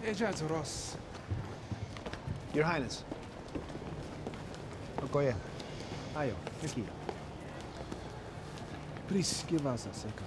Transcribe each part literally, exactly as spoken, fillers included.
Agent Ross. Your Highness. Okoye. Ayo, Vicky. Please give us a second.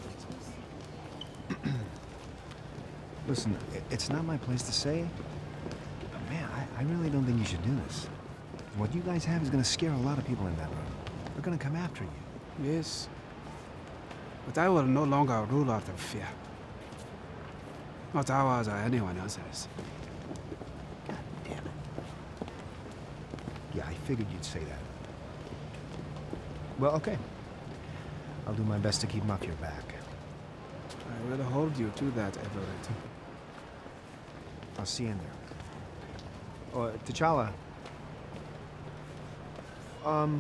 Listen, it's not my place to say, but man, I, I really don't think you should do this. What you guys have is gonna scare a lot of people in that room. They're gonna come after you. Yes. But I will no longer rule out of fear. Not ours or anyone else's. God damn it. Yeah, I figured you'd say that. Well, okay. I'll do my best to keep him off your back. I will hold you to that, Everett. I'll see you in there. Oh, T'Challa. Um...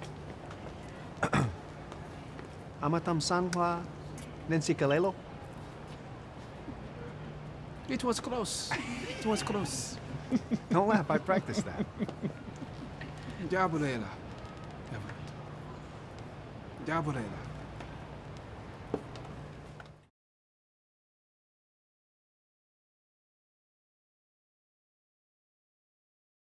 Amatam Sanhua Nancy Kalelo? It was close. It was close. Don't laugh, I practiced that. Diabolela, Everett. Diabolela.